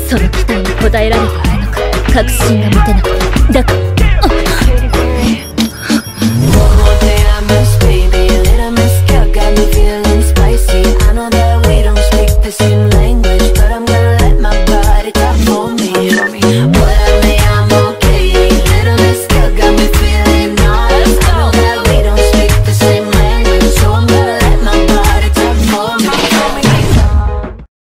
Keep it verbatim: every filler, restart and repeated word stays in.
その期待に応えられているのか確信が持てなかった。だから